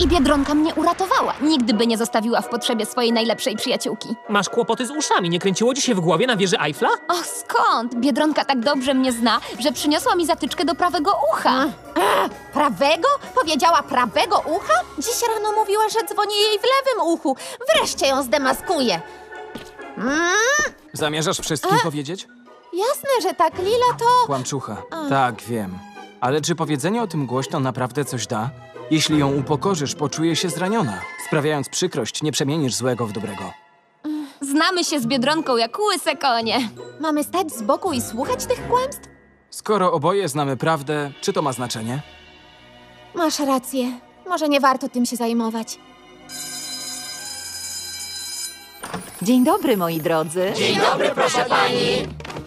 I Biedronka mnie uratowała. Nigdy by nie zostawiła w potrzebie swojej najlepszej przyjaciółki. Masz kłopoty z uszami, nie kręciło ci się w głowie na wieży Eiffla? Och, skąd? Biedronka tak dobrze mnie zna, że przyniosła mi zatyczkę do prawego ucha. Prawego? Powiedziała prawego ucha? Dziś rano mówiła, że dzwoni jej w lewym uchu. Wreszcie ją zdemaskuje. Zamierzasz wszystkim powiedzieć? Jasne, że tak, Lila to... Kłamczucha. Tak, wiem. Ale czy powiedzenie o tym głośno naprawdę coś da? Jeśli ją upokorzysz, poczuje się zraniona. Sprawiając przykrość, nie przemienisz złego w dobrego. Znamy się z Biedronką jak łyse konie. Mamy stać z boku i słuchać tych kłamstw? Skoro oboje znamy prawdę, czy to ma znaczenie? Masz rację. Może nie warto tym się zajmować. Dzień dobry, moi drodzy. Dzień dobry, proszę pani.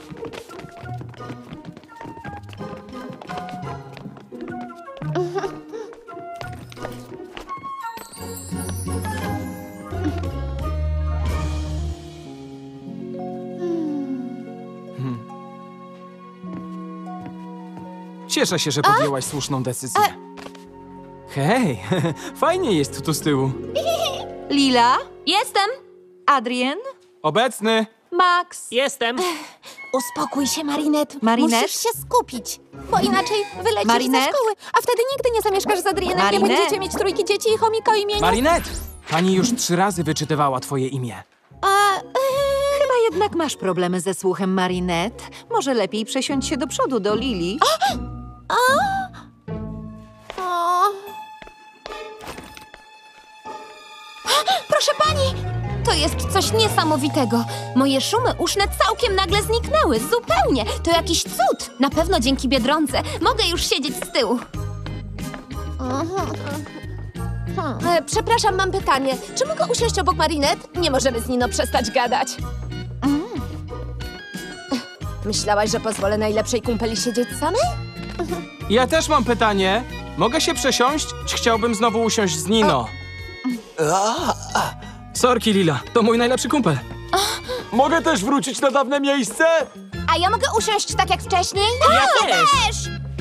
Cieszę się, że podjęłaś słuszną decyzję. Hej, fajnie jest tu z tyłu. Lila, Jestem. Adrien, Obecny! Max. Jestem. Uspokój się, Marinette. Marinette? Musisz się skupić, bo inaczej wylecisz Marinette? ze szkoły, a wtedy nigdy nie zamieszkasz z Adrienem, nie Marinette? będziecie mieć trójki dzieci i chomika o imieniu. Marinette! Pani już 3 razy wyczytywała twoje imię. Chyba jednak masz problemy ze słuchem, Marinette. Może lepiej przesiądź się do przodu, do Lili. Proszę pani! To jest coś niesamowitego. Moje szumy uszne całkiem nagle zniknęły. Zupełnie. To jakiś cud. Na pewno dzięki Biedronce mogę już siedzieć z tyłu. Przepraszam, mam pytanie. Czy mogę usiąść obok Marinette? Nie możemy z Nino przestać gadać. Myślałaś, że pozwolę najlepszej kumpeli siedzieć samej? Ja też mam pytanie. Mogę się przesiąść? Chciałbym znowu usiąść z Nino. Sorki, Lila. To mój najlepszy kumpel. Mogę też wrócić na dawne miejsce? A ja mogę usiąść tak jak wcześniej? Ja też.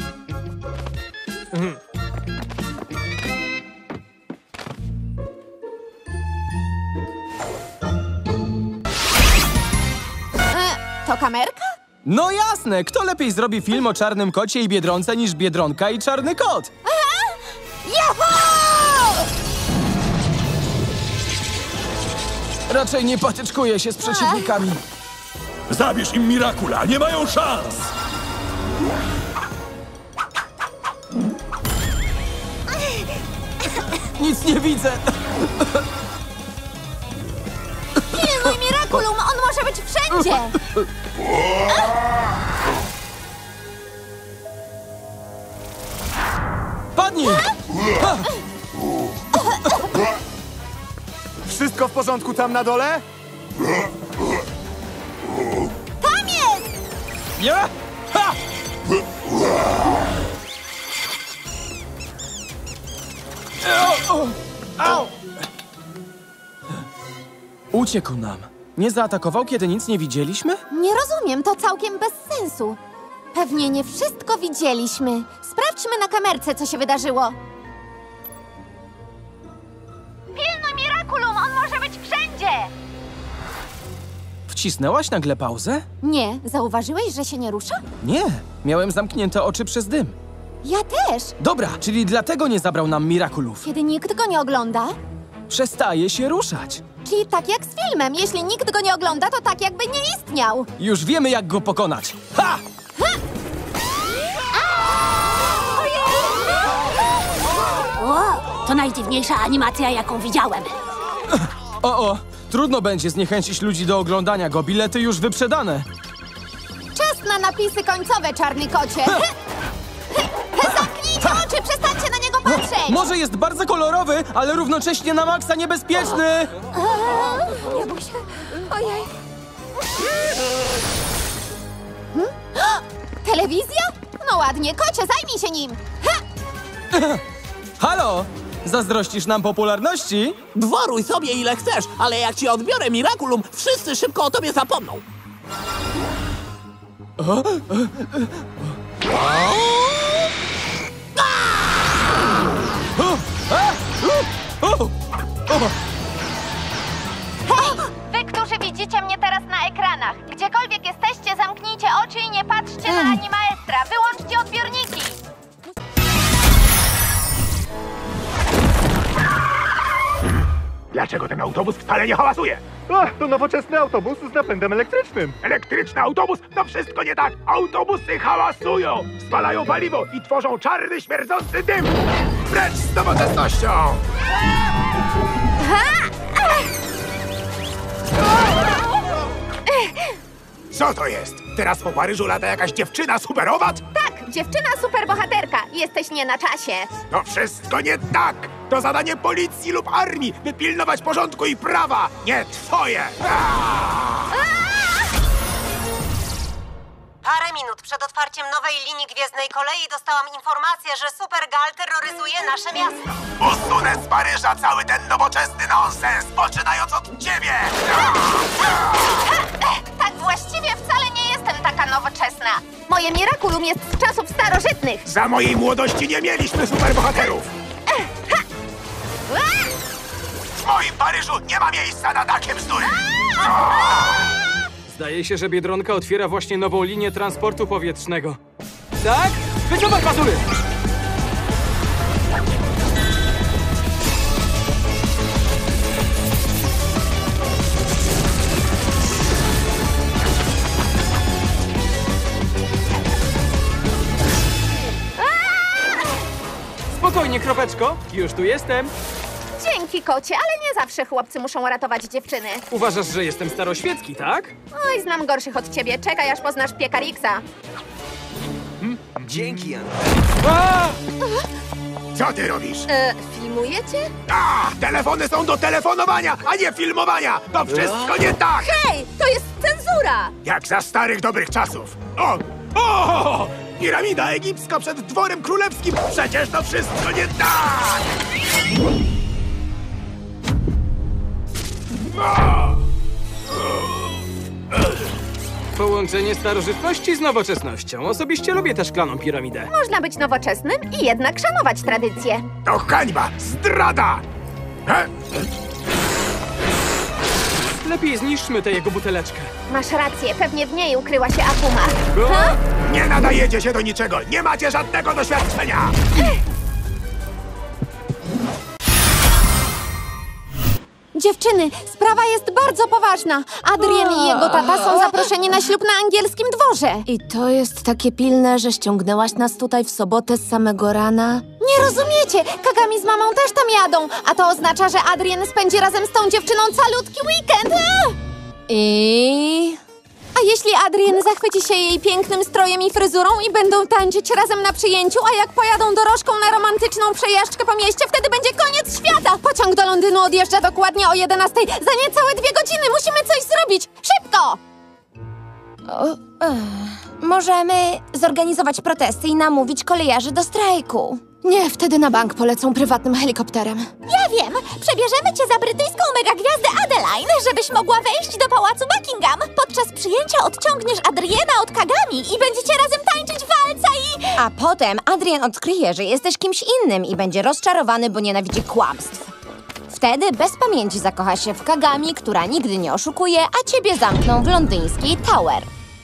To kamerka? No jasne, kto lepiej zrobi film o czarnym kocie i Biedronce niż Biedronka i czarny kot? Raczej nie patyczkuję się z przeciwnikami. Zabierz im Mirakula, nie mają szans! Nic nie widzę. Mój Miraculum, on może być wszędzie! Padnij! Wszystko w porządku tam na dole? Tam jest! Nie? Ha! Au! Uciekł nam. Nie zaatakował, kiedy nic nie widzieliśmy? Nie rozumiem, to całkiem bez sensu. Pewnie nie wszystko widzieliśmy. Sprawdźmy na kamerce, co się wydarzyło. Pilnuj Miraculum, on może być wszędzie! Wcisnęłaś nagle pauzę? Nie, zauważyłeś, że się nie rusza? Nie, miałem zamknięte oczy przez dym. Ja też. Dobra, czyli dlatego nie zabrał nam Miraculów. Kiedy nikt go nie ogląda, Przestaje się ruszać. czyli tak jak z filmem. Jeśli nikt go nie ogląda, to tak jakby nie istniał. Już wiemy, jak go pokonać. Ha! To najdziwniejsza animacja, jaką widziałem. O, trudno będzie zniechęcić ludzi do oglądania go. Bilety już wyprzedane. Czas na napisy końcowe, czarny kocie. Zamknijcie oczy, przestańcie na niego patrzeć! Może jest bardzo kolorowy, ale równocześnie na maksa niebezpieczny. Nie bój się. Ojej. Telewizja? No ładnie, kocie, zajmij się nim. Halo? Zazdrościsz nam popularności? Dworuj sobie ile chcesz, ale jak ci odbiorę Miraculum, wszyscy szybko o tobie zapomną. Wy, którzy widzicie mnie teraz na ekranach, gdziekolwiek jesteście, zamknijcie oczy i nie patrzcie na Animaestra. Wyłączcie odbiorniki. Dlaczego ten autobus wcale nie hałasuje? To nowoczesny autobus z napędem elektrycznym. Elektryczny autobus? To wszystko nie tak! Autobusy hałasują! Spalają paliwo i tworzą czarny, śmierdzący dym! Precz z nowoczesnością! Co to jest? Teraz po Paryżu lata jakaś dziewczyna superowat? Tak, dziewczyna superbohaterka. Jesteś nie na czasie. To wszystko nie tak! To zadanie policji lub armii, by pilnować porządku i prawa, nie twoje! Parę minut przed otwarciem nowej linii gwiezdnej kolei dostałam informację, że Supergal terroryzuje nasze miasto. Usunę z Paryża cały ten nowoczesny nonsens, poczynając od ciebie! Tak właściwie wcale nie jestem taka nowoczesna. Moje Miraculum jest z czasów starożytnych. Za mojej młodości nie mieliśmy superbohaterów! W moim Paryżu nie ma miejsca na takie bzdury! Zdaje się, że Biedronka otwiera właśnie nową linię transportu powietrznego. Tak? Wycofaj pazury! Spokojnie, Kropeczko. Już tu jestem. Dzięki, kocie, ale nie zawsze chłopcy muszą ratować dziewczyny. Uważasz, że jestem staroświecki, tak? Oj, znam gorszych od ciebie. Czekaj, aż poznasz Piekariksa. Dzięki, Jan. Co ty robisz? Filmujecie? Telefony są do telefonowania, a nie filmowania! To wszystko nie tak! Hej, to jest cenzura! Jak za starych dobrych czasów. O! Piramida egipska przed dworem królewskim! Przecież to wszystko nie tak! Połączenie starożytności z nowoczesnością. Osobiście lubię tę szklaną piramidę. Można być nowoczesnym i jednak szanować tradycję. To hańba! Zdrada! Lepiej zniszczmy tę jego buteleczkę. Masz rację, pewnie w niej ukryła się Akuma. Nie nadajecie się do niczego! Nie macie żadnego doświadczenia! Dziewczyny, sprawa jest bardzo poważna. Adrien i jego tata są zaproszeni na ślub na angielskim dworze. I to jest takie pilne, że ściągnęłaś nas tutaj w sobotę z samego rana? Nie rozumiecie, Kagami z mamą też tam jadą, a to oznacza, że Adrien spędzi razem z tą dziewczyną calutki weekend. A jeśli Adrien zachwyci się jej pięknym strojem i fryzurą i będą tańczyć razem na przyjęciu, a jak pojadą dorożką na romantyczną przejażdżkę po mieście, wtedy będzie koniec świata! Pociąg do Londynu odjeżdża dokładnie o 11:00. Za niecałe 2 godziny musimy coś zrobić! Szybko! Możemy zorganizować protesty i namówić kolejarzy do strajku. Nie, wtedy na bank polecą prywatnym helikopterem. Ja wiem! Przebierzemy cię za brytyjską megagwiazdę Adeline, żebyś mogła wejść do pałacu Buckingham. Podczas przyjęcia odciągniesz Adriena od Kagami i będziecie razem tańczyć walca i... A potem Adrien odkryje, że jesteś kimś innym i będzie rozczarowany, bo nienawidzi kłamstw. Wtedy bez pamięci zakocha się w Kagami, która nigdy nie oszukuje, a ciebie zamkną w londyńskiej Tower.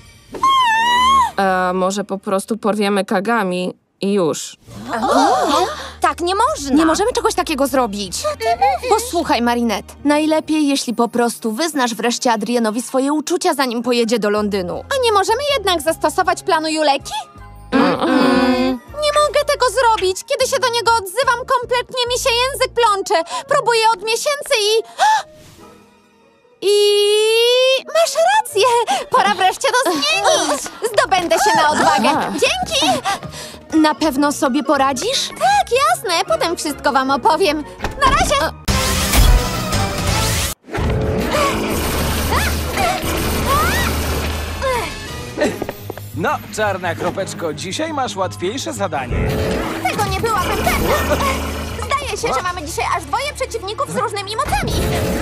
A może po prostu porwiemy Kagami i już. Tak nie można. Nie możemy czegoś takiego zrobić. Posłuchaj, Marinette. Najlepiej, jeśli po prostu wyznasz wreszcie Adrienowi swoje uczucia, zanim pojedzie do Londynu. A nie możemy jednak zastosować planu Juleki? Nie mogę tego zrobić. Kiedy się do niego odzywam, kompletnie mi się język plącze. Próbuję od miesięcy I masz rację! Pora wreszcie to zmienić! Zdobędę się na odwagę. Dzięki! Na pewno sobie poradzisz? Tak, jasne. Potem wszystko wam opowiem. Na razie! No, czarna Kropeczko, dzisiaj masz łatwiejsze zadanie. Tego nie byłabym pewna. Zdaje się, że mamy dzisiaj aż 2 przeciwników z różnymi mocami.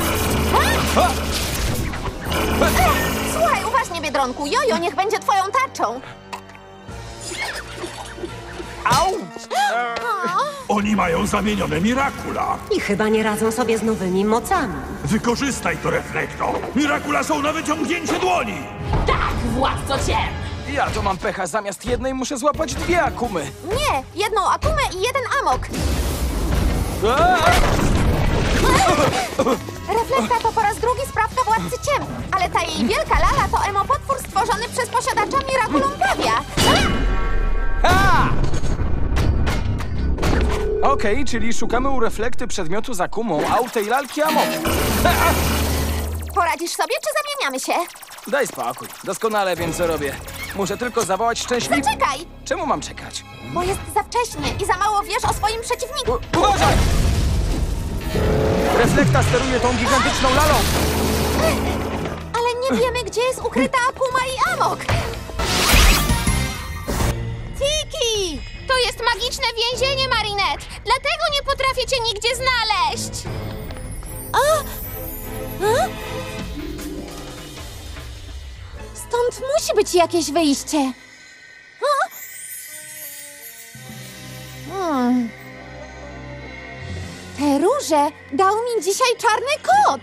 Słuchaj, uważnie, Biedronku. Jojo niech będzie twoją tarczą. Au! Oni mają zamienione Mirakula. I chyba nie radzą sobie z nowymi mocami. Wykorzystaj to, Reflekto. Mirakula są na wyciągnięcie dłoni. Tak, władco ciem! Ja to mam pecha. Zamiast jednej muszę złapać 2 akumy. Nie, jedną akumę i jeden amok. Reflekta to po raz drugi sprawka władcy ciem, ale ta jej wielka lala to emopotwór stworzony przez posiadacza Miraculum Pawia. Okej, czyli szukamy u Reflekty przedmiotu z akumą, a u tej lalki amok. Poradzisz sobie, czy zamieniamy się? Daj spokój. Doskonale wiem, co robię. Muszę tylko zawołać szczęśliwy... Zaczekaj, Czemu mam czekać? bo jest za wcześnie i za mało wiesz o swoim przeciwniku. Uważaj! Reflekta steruje tą gigantyczną lalą. Ale nie wiemy, gdzie jest ukryta akuma i amok. Tiki! To jest magiczne więzienie, Marinette! Dlatego nie potrafię cię nigdzie znaleźć! Stąd musi być jakieś wyjście. Te róże dał mi dzisiaj czarny kot.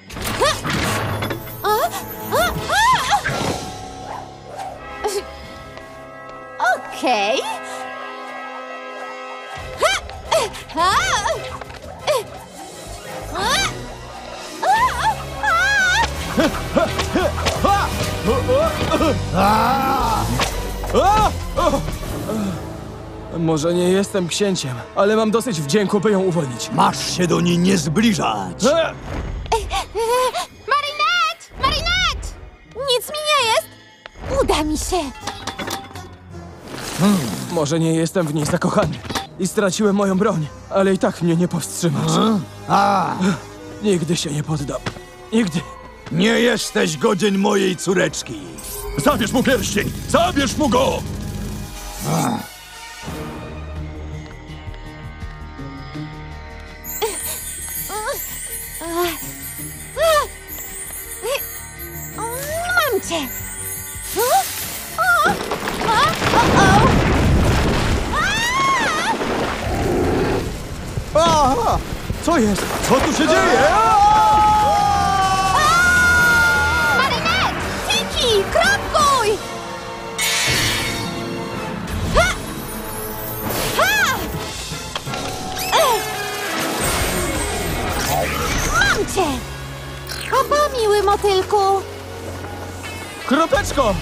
Okej. Może nie jestem księciem, ale mam dosyć wdzięku, by ją uwolnić. Masz się do niej nie zbliżać. Marinette! Marinette! Nic mi nie jest. Uda mi się. Może nie jestem w niej zakochany i straciłem moją broń, ale i tak mnie nie powstrzymasz. Nigdy się nie poddam. Nigdy. Nie jesteś godzien mojej córeczki. Zabierz mu pierścień! Zabierz mu go! Mam cię. Co jest? Co tu się dzieje? Marinette! Tiki! Kropkuj! Mam cię! Papa, miły motylku! Kropeczko!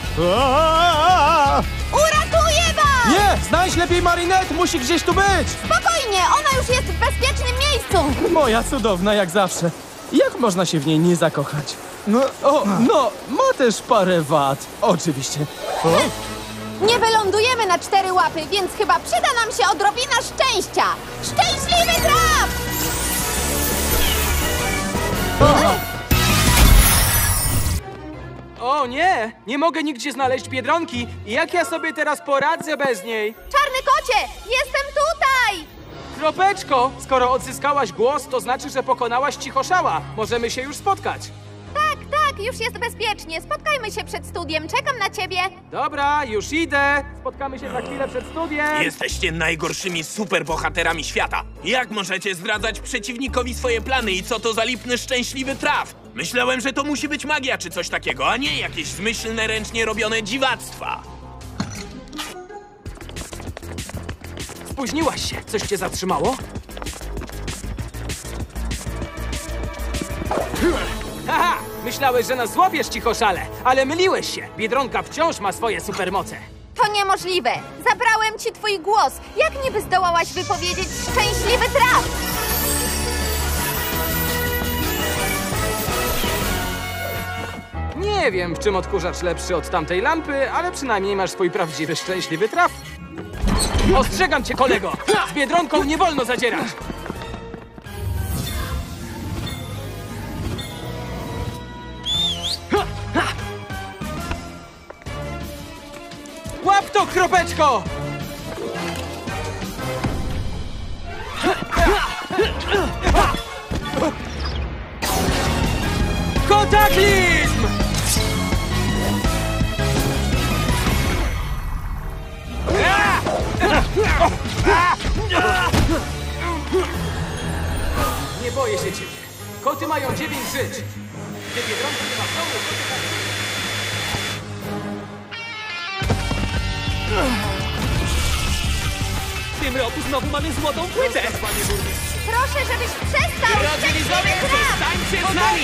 Uratuję was! Nie! Znajdź lepiej Marinette! Musi gdzieś tu być! Spokojnie, ona już jest w bezpiecznym miejscu! Moja cudowna jak zawsze. Jak można się w niej nie zakochać? No, ma też parę wad. Oczywiście. Nie wylądujemy na 4 łapy, więc chyba przyda nam się odrobina szczęścia! Szczęśliwy traf! O nie! Nie mogę nigdzie znaleźć Biedronki. Jak ja sobie teraz poradzę bez niej? Czarny kocie! Jestem tutaj! Kropeczko! Skoro odzyskałaś głos, to znaczy, że pokonałaś cichoszała. Możemy się już spotkać. Tak, już jest bezpiecznie. Spotkajmy się przed studiem. Czekam na ciebie. Dobra, już idę. Spotkamy się za chwilę przed studiem. Jesteście najgorszymi superbohaterami świata. Jak możecie zdradzać przeciwnikowi swoje plany i co to za lipny szczęśliwy traf? Myślałem, że to musi być magia czy coś takiego, a nie jakieś zmyślne, ręcznie robione dziwactwa. Spóźniłaś się. Coś cię zatrzymało? Haha! Myślałeś, że nas złapiesz, cichoszale, ale myliłeś się. Biedronka wciąż ma swoje supermoce. To niemożliwe. Zabrałem ci twój głos. Jak niby zdołałaś wypowiedzieć szczęśliwy traf? Nie wiem, w czym odkurzacz lepszy od tamtej lampy, ale przynajmniej masz swój prawdziwy szczęśliwy traf. Ostrzegam cię, kolego! Z Biedronką nie wolno zadzierać! Łap to, kropeczko! Kataklizm! Nie boję się ciebie. Koty mają 9 żyć. Gdy Biedronka nie ma w domu, koty tak... W tym roku znowu mamy złotą płytę! Proszę, żebyś przestał! Widzowie, zostańcie z nami!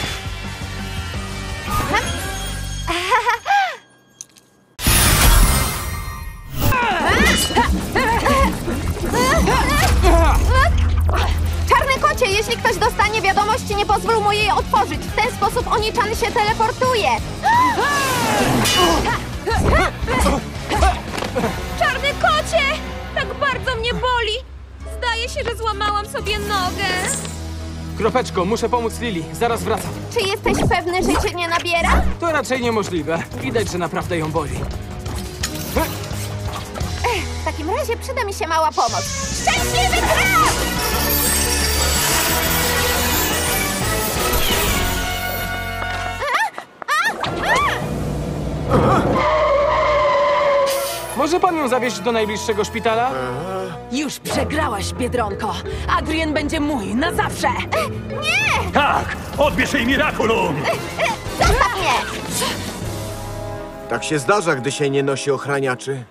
Czarny kocie, jeśli ktoś dostanie wiadomość, nie pozwól mu jej otworzyć. W ten sposób Oni-chan się teleportuje. Czarny kocie! Tak bardzo mnie boli! Zdaje się, że złamałam sobie nogę. Kropeczko, muszę pomóc Lili. Zaraz wracam. Czy jesteś pewny, że cię nie nabiera? To raczej niemożliwe. Widać, że naprawdę ją boli. W takim razie przyda mi się mała pomoc. Szczęśliwy traf! Może pan ją zawieźć do najbliższego szpitala? Już przegrałaś, Biedronko. Adrien będzie mój na zawsze. Nie! Tak! Odbierz jej Miraculum! Zostaw mnie! Tak się zdarza, gdy się nie nosi ochraniaczy.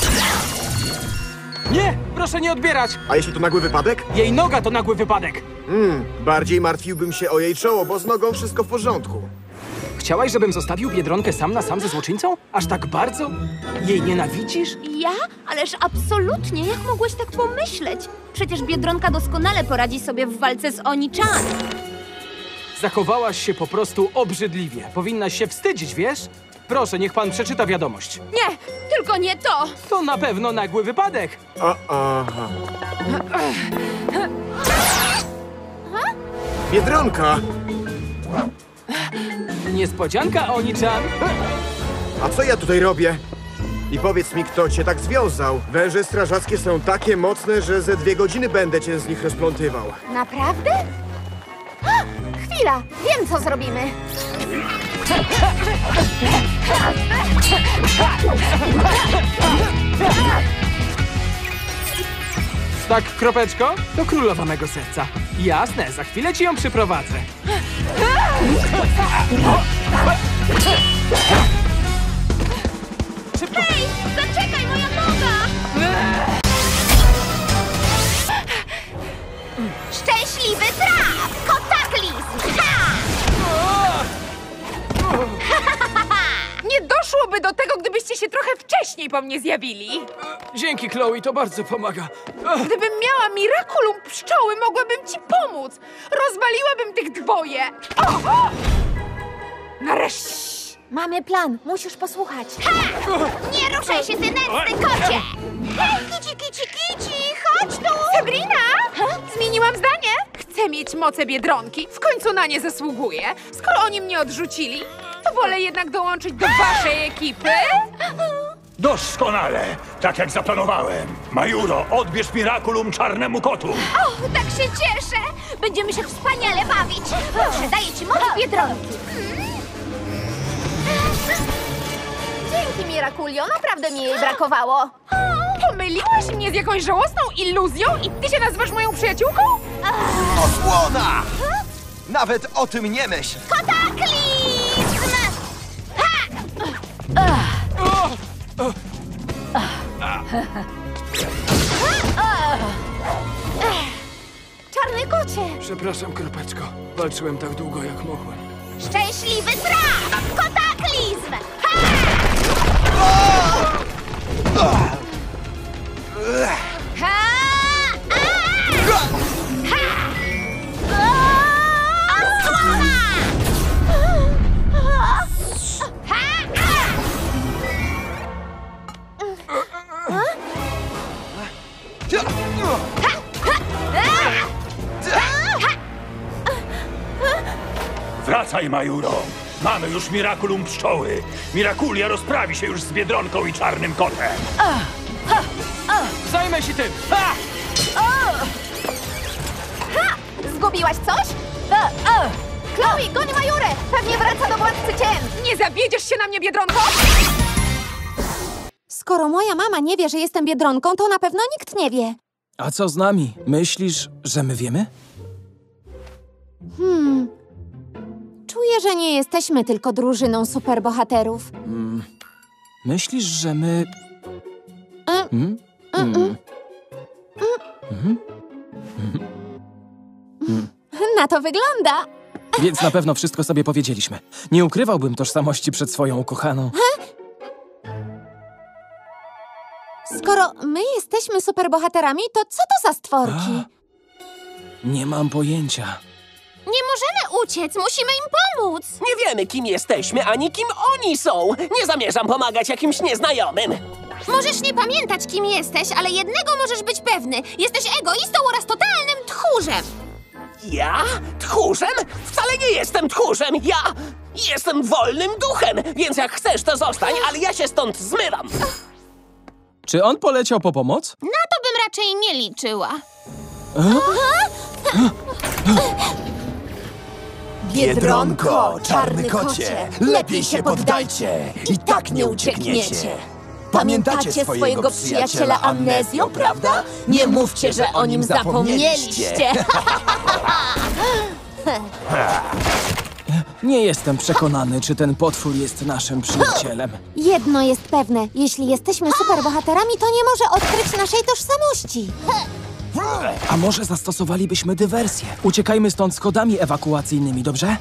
Nie! Proszę nie odbierać! A jeśli to nagły wypadek? Jej noga to nagły wypadek. Bardziej martwiłbym się o jej czoło, bo z nogą wszystko w porządku. Chciałaś, żebym zostawił Biedronkę sam na sam ze złoczyńcą? Aż tak bardzo? Jej nienawidzisz? Ja? Ależ absolutnie, jak mogłeś tak pomyśleć? Przecież Biedronka doskonale poradzi sobie w walce z Oni-chan. Zachowałaś się po prostu obrzydliwie. Powinnaś się wstydzić, wiesz? Proszę, niech pan przeczyta wiadomość. Nie, tylko nie to! To na pewno nagły wypadek. Aha. Biedronka! Niespodzianka, Oni-chan. A co ja tutaj robię? I powiedz mi, kto cię tak związał? Węże strażackie są takie mocne, że ze 2 godziny będę cię z nich rozplątywał. Naprawdę? Chwila, wiem, co zrobimy. Tak, Kropeczko? To królowa mego serca. Jasne, za chwilę ci ją przyprowadzę. Szybko. Hej, zaczekaj, moja noga! Szczęśliwy traf! Kotaklizm! Ha! Nie doszłoby do tego, gdybyście się trochę wcześniej po mnie zjawili. Dzięki, Chloe, to bardzo pomaga. Gdybym miała Miraculum pszczoły, mogłabym ci pomóc. Rozwaliłabym tych dwoje. O! Nareszcie. Mamy plan, musisz posłuchać. Nie ruszaj się, ty nędzny kocie! Hej, kici, chodź tu! Sabrina! Zmieniłam zdanie. Chcę mieć moce Biedronki. W końcu na nie zasługuję. Skoro oni mnie odrzucili, to wolę jednak dołączyć do waszej ekipy. Doskonale! Tak jak zaplanowałem. Majuro, odbierz Miraculum czarnemu kotu. O, tak się cieszę! Będziemy się wspaniale bawić! Proszę, daję ci moc Biedronki. Dzięki, Miraculio, naprawdę mi jej brakowało. Pomyliłaś mnie z jakąś żałosną iluzją i ty się nazywasz moją przyjaciółką? Osłona! Nawet o tym nie myśl! Kotaklizm! Czarny kocie! Przepraszam, Kropeczko. Walczyłem tak długo, jak mogłem. Szczęśliwy traf! Kotaklizm! Wracaj, Majuro. Mamy już Miraculum pszczoły. Mirakulia rozprawi się już z Biedronką i czarnym kotem. Zajmę się tym! Zgubiłaś coś? Chloe, goń Majurę! Pewnie wraca do władcy ciem! Nie zawiedziesz się na mnie, Biedronko? Skoro moja mama nie wie, że jestem Biedronką, to na pewno nikt nie wie. A co z nami? Myślisz, że my wiemy? Czuję, że nie jesteśmy tylko drużyną superbohaterów. Myślisz, że my... Na to wygląda. Więc na pewno wszystko sobie powiedzieliśmy. Nie ukrywałbym tożsamości przed swoją ukochaną. Skoro my jesteśmy superbohaterami, to co to za stworki? Nie mam pojęcia. Nie możemy uciec, musimy im pomóc. Nie wiemy, kim jesteśmy, ani kim oni są. Nie zamierzam pomagać jakimś nieznajomym. Możesz nie pamiętać, kim jesteś, ale jednego możesz być pewny. Jesteś egoistą oraz totalnym tchórzem. Ja? Tchórzem? Wcale nie jestem tchórzem. Ja jestem wolnym duchem, więc jak chcesz, to zostań, ale ja się stąd zmywam. Czy on poleciał po pomoc? Na to bym raczej nie liczyła. Biedronko, czarny kocie, lepiej się poddajcie, i tak nie uciekniecie. Pamiętacie swojego przyjaciela Amnezjo, prawda? Nie mówcie, że o nim zapomnieliście. Nie jestem przekonany, czy ten potwór jest naszym przyjacielem. Jedno jest pewne. Jeśli jesteśmy superbohaterami, to nie może odkryć naszej tożsamości. A może zastosowalibyśmy dywersję? Uciekajmy stąd z kodami ewakuacyjnymi, dobrze?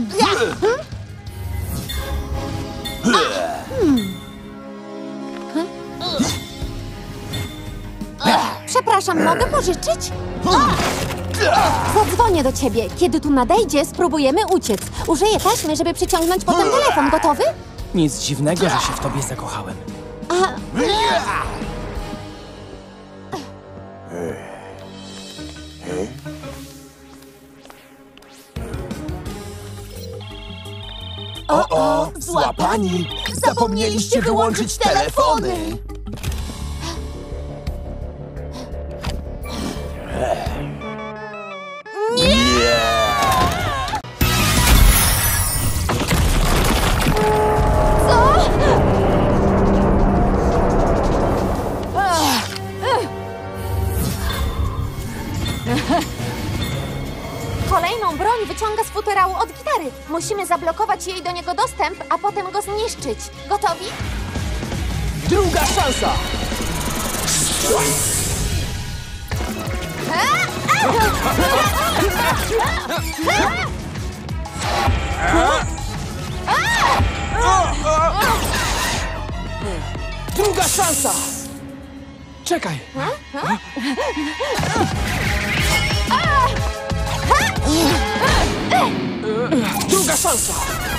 Przepraszam, mogę pożyczyć? Zadzwonię do ciebie. Kiedy tu nadejdzie, spróbujemy uciec. Użyję taśmy, żeby przyciągnąć potem telefon. Gotowy? Nic dziwnego, że się w tobie zakochałem. O, złapani! Zapomnieliście wyłączyć telefony! Kolejną broń wyciąga z futerału od gitary. Musimy zablokować jej do niego dostęp, a potem go zniszczyć. Gotowi? Druga szansa! Druga szansa! Czekaj! Druga szansa!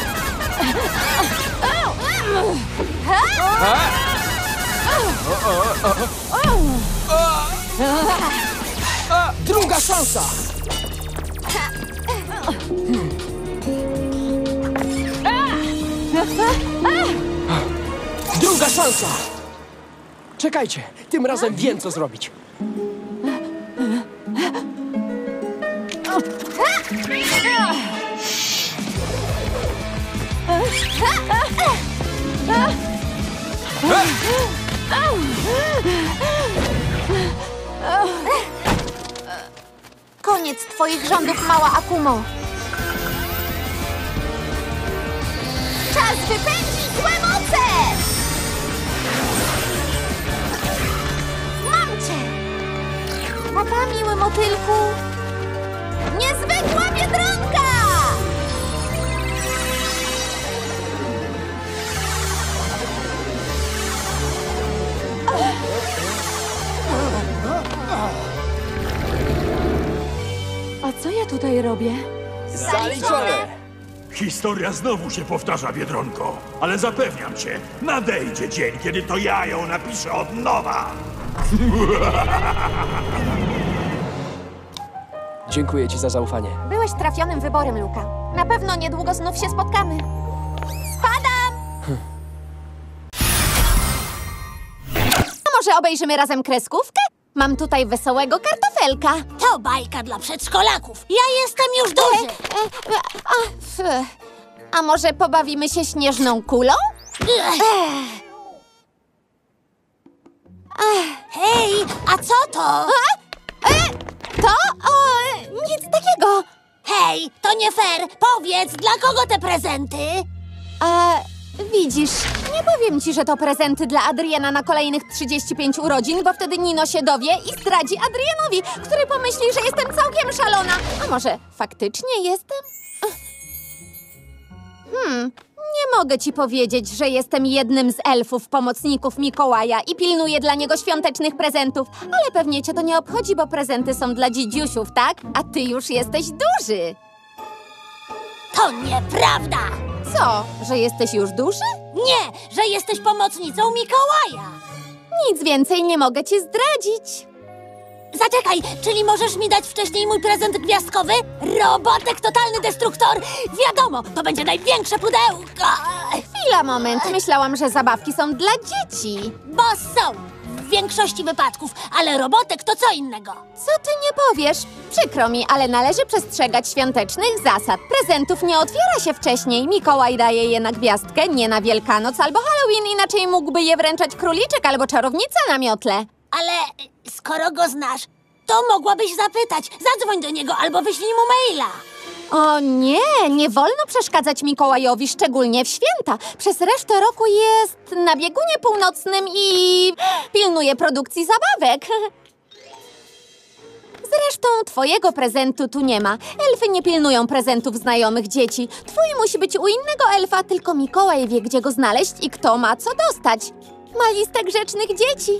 Druga szansa! Druga szansa! Czekajcie, tym razem wiem, co zrobić. Koniec twoich rządów, mała Akumo. Czas wypędzić złe moce! Mam cię! Papa, miły motylku. Niezwykła Biedronka! A co ja tutaj robię? Zaliczone! Historia znowu się powtarza, Biedronko. Ale zapewniam cię, nadejdzie dzień, kiedy to ja ją napiszę od nowa. Dziękuję ci za zaufanie. Byłeś trafionym wyborem, Luka. Na pewno niedługo znów się spotkamy. Spadam! A może obejrzymy razem kreskówkę? Mam tutaj wesołego kartofelka. To bajka dla przedszkolaków. Ja jestem już duży. A może pobawimy się śnieżną kulą? Hej, a co to? Nic takiego. Hej, to nie fair. Powiedz, dla kogo te prezenty? Widzisz, nie powiem ci, że to prezenty dla Adriana na kolejnych 35 urodzin, bo wtedy Nino się dowie i zdradzi Adrianowi, który pomyśli, że jestem całkiem szalona. A może faktycznie jestem? Nie mogę ci powiedzieć, że jestem jednym z elfów, pomocników Mikołaja i pilnuję dla niego świątecznych prezentów, ale pewnie cię to nie obchodzi, bo prezenty są dla dzidziusiów, tak? A ty już jesteś duży. To nieprawda! Co, że jesteś już duży? Nie, że jesteś pomocnicą Mikołaja. Nic więcej nie mogę ci zdradzić. Zaczekaj, czyli możesz mi dać wcześniej mój prezent gwiazdkowy? Robotek Totalny Destruktor? Wiadomo, to będzie największe pudełko! Chwila, moment. Myślałam, że zabawki są dla dzieci. Bo są! W większości wypadków, ale Robotek to co innego. Co ty nie powiesz? Przykro mi, ale należy przestrzegać świątecznych zasad. Prezentów nie otwiera się wcześniej. Mikołaj daje je na gwiazdkę, nie na Wielkanoc albo Halloween, inaczej mógłby je wręczać króliczek albo czarownica na miotle. Ale skoro go znasz, to mogłabyś zapytać. Zadzwoń do niego albo wyślij mu maila. O nie, nie wolno przeszkadzać Mikołajowi, szczególnie w święta. Przez resztę roku jest na biegunie północnym i pilnuje produkcji zabawek. Zresztą twojego prezentu tu nie ma. Elfy nie pilnują prezentów znajomych dzieci. Twój musi być u innego elfa, tylko Mikołaj wie, gdzie go znaleźć i kto ma co dostać. Ma listę grzecznych dzieci.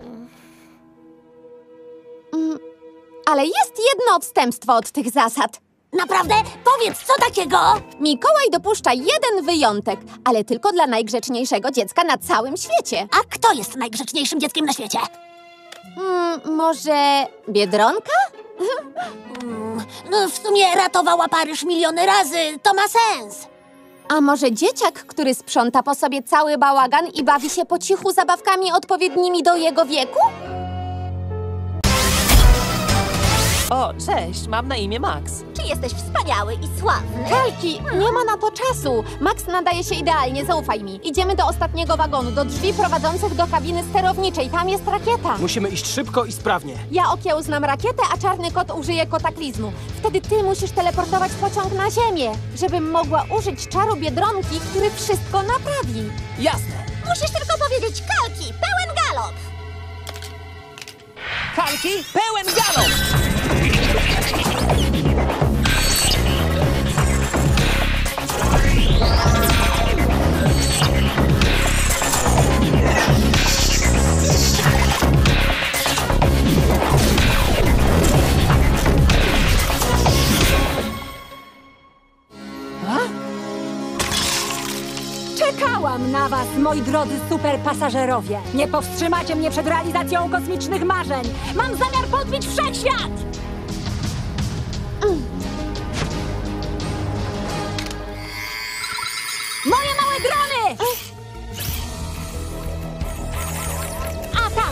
Ale jest jedno odstępstwo od tych zasad. Naprawdę? Powiedz, co takiego? Mikołaj dopuszcza jeden wyjątek, ale tylko dla najgrzeczniejszego dziecka na całym świecie. A kto jest najgrzeczniejszym dzieckiem na świecie? Może Biedronka? No, w sumie ratowała Paryż miliony razy, to ma sens. A może dzieciak, który sprząta po sobie cały bałagan i bawi się po cichu zabawkami odpowiednimi do jego wieku? O, cześć, mam na imię Max. Czy jesteś wspaniały i sławny? Kalki, nie ma na to czasu. Max nadaje się idealnie, zaufaj mi. Idziemy do ostatniego wagonu, do drzwi prowadzących do kabiny sterowniczej. Tam jest rakieta. Musimy iść szybko i sprawnie. Ja okiełznam rakietę, a czarny kot użyje kotaklizmu. Wtedy ty musisz teleportować pociąg na ziemię, żebym mogła użyć czaru Biedronki, który wszystko naprawi. Jasne. Musisz tylko powiedzieć Kalki, pełen galop. Kalki, pełen galop! Czekałam na was, moi drodzy superpasażerowie. Nie powstrzymacie mnie przed realizacją kosmicznych marzeń. Mam zamiar podbić wszechświat! Moje małe drony! Atak!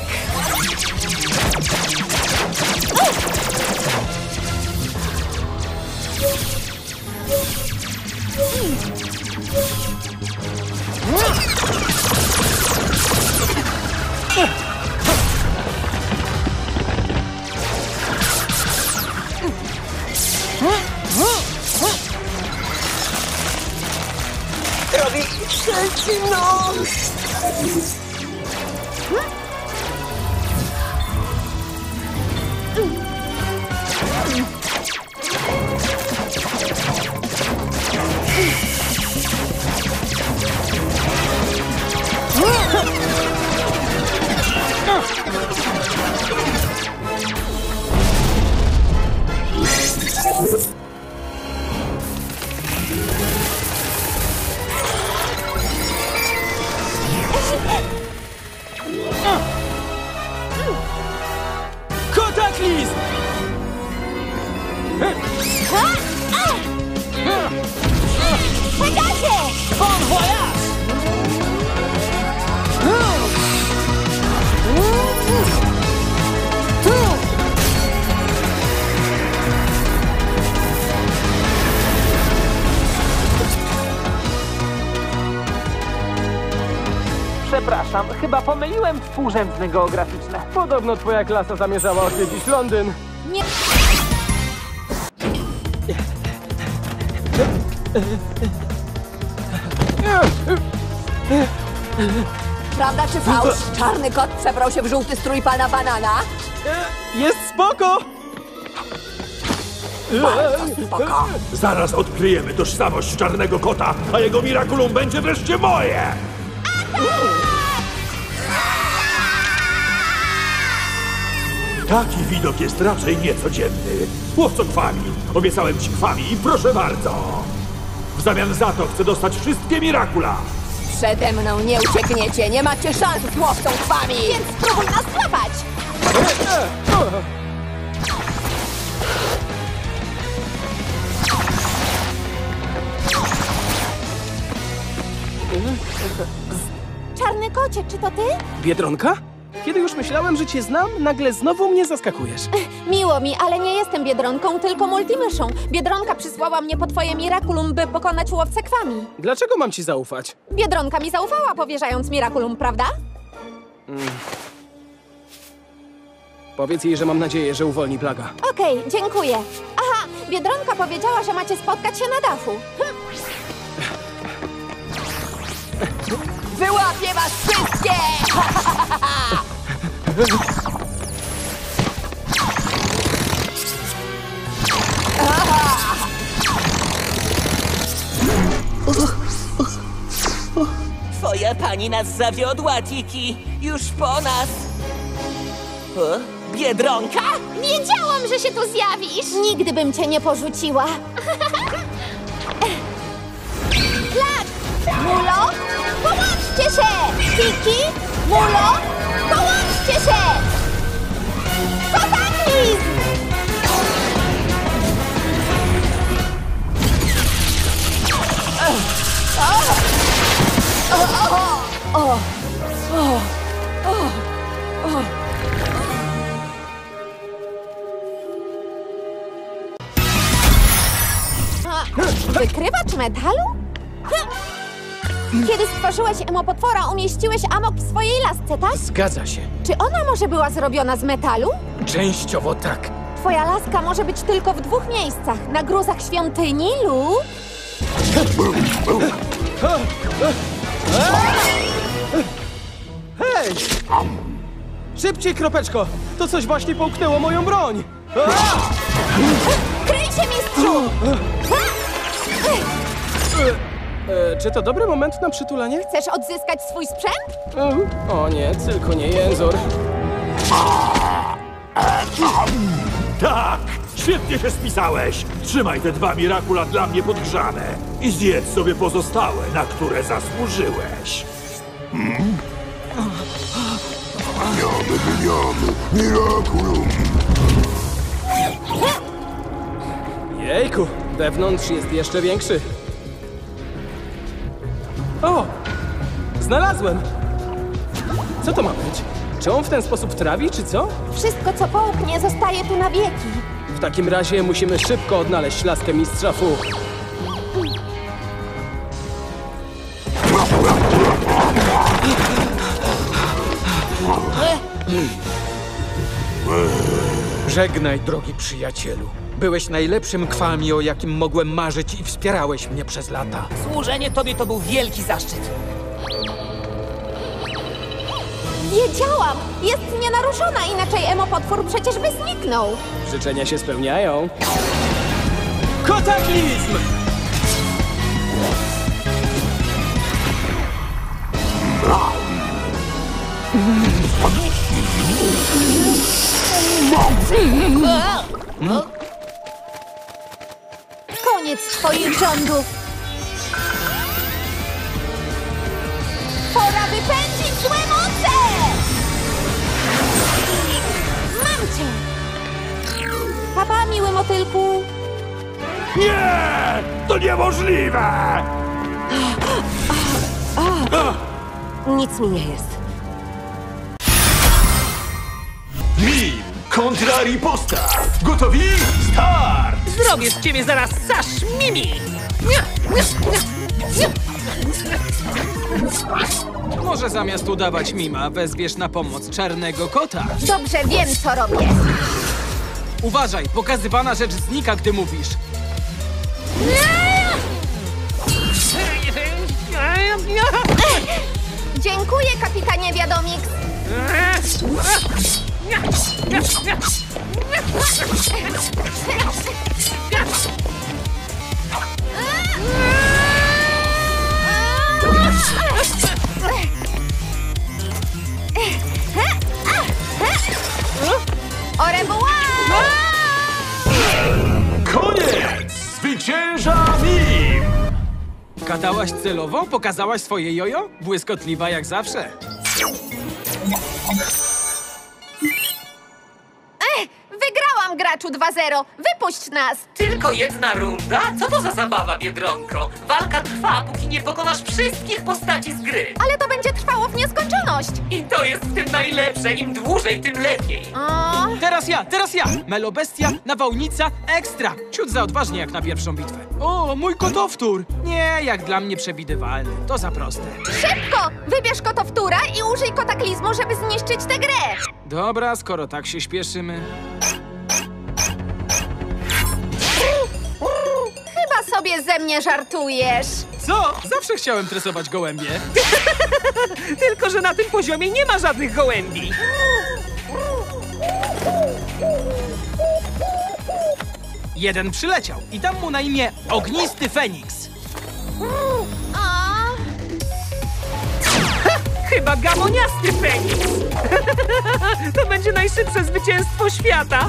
Robi trzeci nos! Kotaklizm! Pegasie! Bon voyage! Przepraszam, chyba pomyliłem współrzędne geograficzne. Podobno twoja klasa zamierzała odwiedzić Londyn. Nie... Prawda czy fałsz? Czarny kot przebrał się w żółty strój pana banana? Jest spoko! Bardzo spoko. Zaraz odkryjemy tożsamość czarnego kota, a jego Miraculum będzie wreszcie moje! Taki widok jest raczej niecodzienny. Łowco kwami. Obiecałem ci kwami i proszę bardzo. W zamian za to chcę dostać wszystkie Miracula. Przede mną nie uciekniecie, nie macie szans z łowcą kwami! Więc spróbuj nas złapać! Czarny kocie, czy to ty? Biedronka? Kiedy już myślałem, że cię znam, nagle znowu mnie zaskakujesz. Miło mi, ale nie jestem Biedronką, tylko multimyszą. Biedronka przysłała mnie po twoje Miraculum, by pokonać łowcę kwami. Dlaczego mam ci zaufać? Biedronka mi zaufała, powierzając Miraculum, prawda? Powiedz jej, że mam nadzieję, że uwolni Blaga. Okej, dziękuję. Aha, Biedronka powiedziała, że macie spotkać się na dachu. Wyłapię was wszystkie! Twoja pani nas zawiodła, Tiki. Już po nas. O, Biedronka? Wiedziałam, że się tu zjawisz! Nigdy bym cię nie porzuciła. Flag! Mulo! Połączcie się! Tiki! Mulo! Połączcie się! Kotaklizm! Wykrywacz metalu? Kiedy stworzyłeś emopotwora, umieściłeś amok w swojej lasce, tak? Zgadza się. Czy ona może była zrobiona z metalu? Częściowo tak. Twoja laska może być tylko w dwóch miejscach. Na gruzach świątyni lub... Hej! Szybciej, Kropeczko! To coś właśnie połknęło moją broń! Kryj się, mistrzu! Czy to dobry moment na przytulanie? Chcesz odzyskać swój sprzęt? O nie, tylko nie jęzor. Tak! Świetnie się spisałeś! Trzymaj te 2 Miracula dla mnie podgrzane i zjedz sobie pozostałe, na które zasłużyłeś. Miraculum! Jejku, wewnątrz jest jeszcze większy. O! Znalazłem! Co to ma być? Czy on w ten sposób trawi, czy co? Wszystko, co połknie, zostaje tu na wieki. W takim razie musimy szybko odnaleźć laskę mistrza Fu. Żegnaj, drogi przyjacielu. Byłeś najlepszym kwami, o jakim mogłem marzyć i wspierałeś mnie przez lata. Służenie tobie to był wielki zaszczyt. Wiedziałam! Jest nienaruszona, inaczej emopotwór przecież by zniknął. Życzenia się spełniają. Kotaklizm! Koniec twoich rządów! Pora wypędzić złe moce! Mam cię! Papa, miły motylku! Nie! To niemożliwe! Nic mi nie jest. Mim kontra riposta! Gotowi? Start! Zrobię z ciebie zaraz Sasz Mimi! Może zamiast udawać mima, wezwiesz na pomoc czarnego kota. Dobrze, wiem, co robię. Uważaj, pokazywana rzecz znika, gdy mówisz. Dziękuję, kapitanie Wiadomix. Au revoir! Koniec! Zwycięża Mim! Gadałaś celowo? Pokazałaś swoje jojo? Błyskotliwa jak zawsze. Wygrałam, graczu 2-0. Wypuść nas! Tylko jedna runda? Co to za zabawa, Biedronko? Walka trwa, póki nie pokonasz wszystkich postaci z gry. Ale to będzie trwało w nieskończoność. I to jest w tym najlepsze. Im dłużej, tym lepiej. Teraz ja! Melobestia, nawałnica, ekstra! Ciut za odważnie jak na pierwszą bitwę. O, mój kotowtór! Nie, jak dla mnie przewidywalny. To za proste. Szybko! Wybierz kotowtóra i użyj kotaklizmu, żeby zniszczyć tę grę. Dobra, skoro tak się śpieszymy. Chyba sobie ze mnie żartujesz. Co? Zawsze chciałem tresować gołębie. Tylko że na tym poziomie nie ma żadnych gołębi. Jeden przyleciał i dam mu na imię Ognisty Feniks. Chyba gamoniasty Feniks. To będzie najszybsze zwycięstwo świata.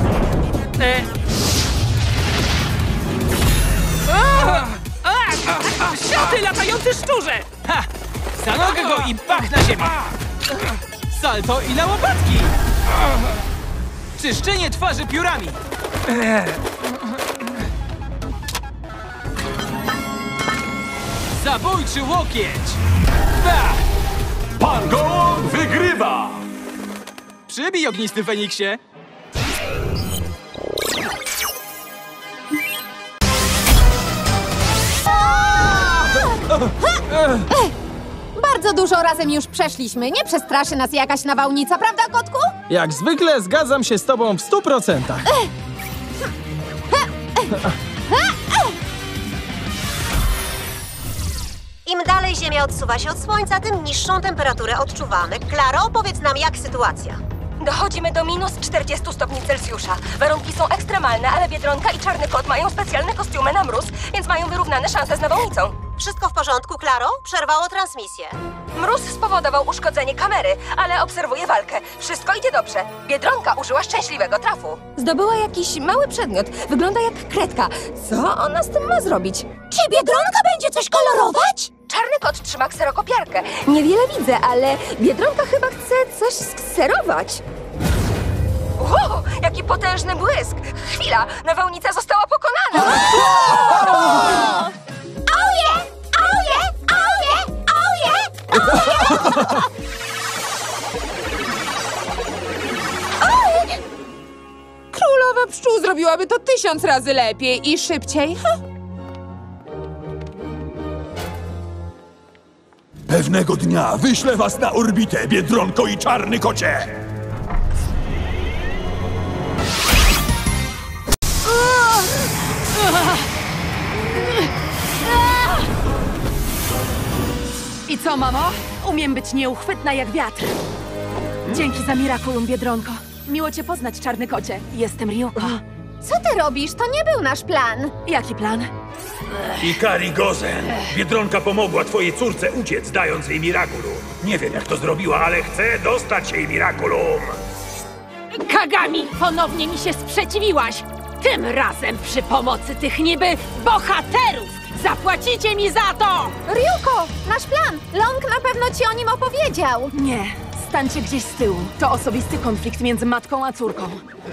Sioty, latający szczurze! Ha! Za nogę go i pach na ziemię! Salto i na łopatki! Czyszczenie twarzy piórami! Zabójczy łokieć! Ba! Pan Gołąb wygrywa! Przybij, Ognisty Feniksie! Bardzo dużo razem już przeszliśmy. Nie przestraszy nas jakaś nawałnica, prawda, kotku? Jak zwykle zgadzam się z tobą w 100%. Im dalej Ziemia odsuwa się od Słońca, tym niższą temperaturę odczuwamy. Klaro, opowiedz nam, jak sytuacja. Dochodzimy do minus 40 stopni Celsjusza. Warunki są ekstremalne, ale Biedronka i Czarny Kot mają specjalne kostiumy na mróz, więc mają wyrównane szanse z nawałnicą. Wszystko w porządku, Klaro? Przerwało transmisję. Mróz spowodował uszkodzenie kamery, ale obserwuję walkę. Wszystko idzie dobrze. Biedronka użyła szczęśliwego trafu. Zdobyła jakiś mały przedmiot. Wygląda jak kredka. Co ona z tym ma zrobić? Czy Biedronka będzie coś kolorować? Czarny Kot trzyma kserokopiarkę. Niewiele widzę, ale Biedronka chyba chce coś skserować. Wow, jaki potężny błysk! Chwila, nawałnica została pokonana! Oje! Oje! Oje! Oje! Królowa pszczół zrobiłaby to 1000 razy lepiej i szybciej. Pewnego dnia wyślę was na orbitę, Biedronko i Czarny Kocie! I co, mamo? Umiem być nieuchwytna jak wiatr. Dzięki za Miraculum, Biedronko. Miło cię poznać, Czarny Kocie. Jestem Ryuko. Co ty robisz? To nie był nasz plan. Jaki plan? Ikari Gozen, Biedronka pomogła twojej córce uciec, dając jej Miraculum. Nie wiem, jak to zrobiła, ale chcę dostać jej Miraculum. Kagami, ponownie mi się sprzeciwiłaś. Tym razem przy pomocy tych niby bohaterów. Zapłacicie mi za to! Ryuko, nasz plan! Long na pewno ci o nim opowiedział. Nie, stańcie gdzieś z tyłu. To osobisty konflikt między matką a córką.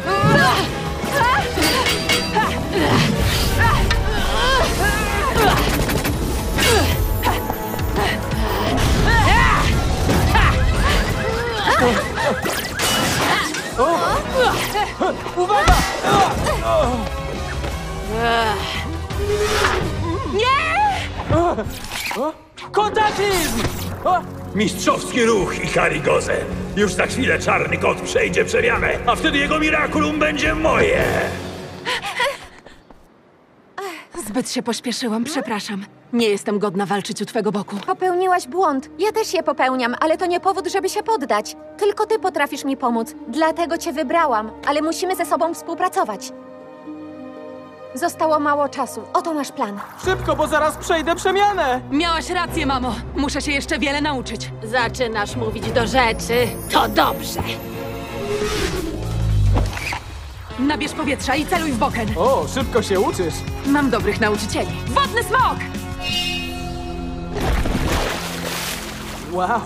Uwaga! Nie! Kontaklizm! Mistrzowski ruch i Karigoze. Już za chwilę czarny kot przejdzie przemianę, a wtedy jego Miraculum będzie moje. Zbyt się pośpieszyłam, przepraszam. Nie jestem godna walczyć u twego boku. Popełniłaś błąd. Ja też je popełniam, ale to nie powód, żeby się poddać. Tylko ty potrafisz mi pomóc. Dlatego cię wybrałam. Ale musimy ze sobą współpracować. Zostało mało czasu. Oto masz plan. Szybko, bo zaraz przejdę przemianę! Miałaś rację, mamo. Muszę się jeszcze wiele nauczyć. Zaczynasz mówić do rzeczy. To dobrze. Nabierz powietrza i celuj w boken. O, szybko się uczysz. Mam dobrych nauczycieli. Wodny smok! Wow.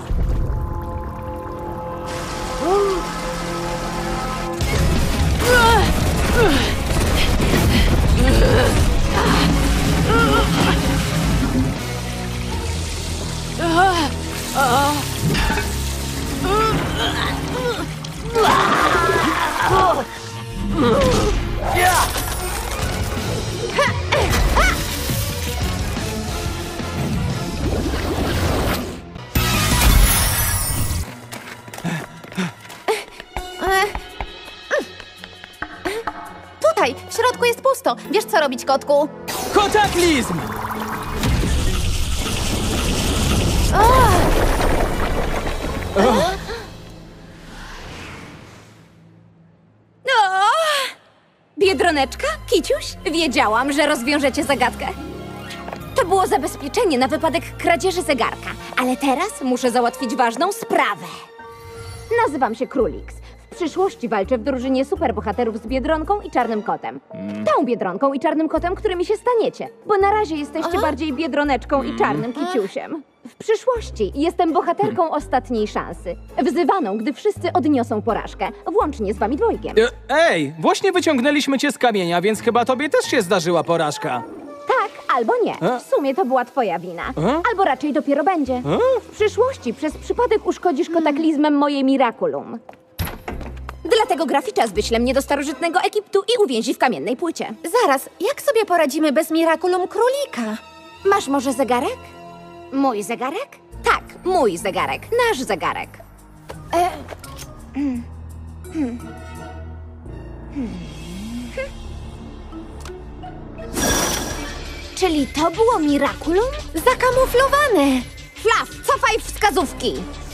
Tutaj, w środku jest pusto. Wiesz, co robić, kotku? Kontaklizm! Biedroneczka? Kiciuś? Wiedziałam, że rozwiążecie zagadkę. To było zabezpieczenie na wypadek kradzieży zegarka. Ale teraz muszę załatwić ważną sprawę. Nazywam się Królix. W przyszłości walczę w drużynie superbohaterów z Biedronką i Czarnym Kotem. Tą Biedronką i Czarnym Kotem, którymi się staniecie. Bo na razie jesteście bardziej Biedroneczką i Czarnym Kiciusiem. W przyszłości jestem bohaterką ostatniej szansy. Wzywaną, gdy wszyscy odniosą porażkę. Włącznie z wami dwojgiem. Ej, właśnie wyciągnęliśmy cię z kamienia, więc chyba tobie też się zdarzyła porażka. Tak, albo nie. W sumie to była twoja wina. Albo raczej dopiero będzie. W przyszłości przez przypadek uszkodzisz kotaklizmem moje Miraculum. Dlatego Graficzas wyśle mnie do starożytnego Egiptu i uwięzi w kamiennej płycie. Zaraz, jak sobie poradzimy bez Miraculum królika? Masz może zegarek? Mój zegarek? Tak, mój zegarek. Nasz zegarek. Czyli to było Miraculum? Zakamuflowane! Flaw, cofaj wskazówki!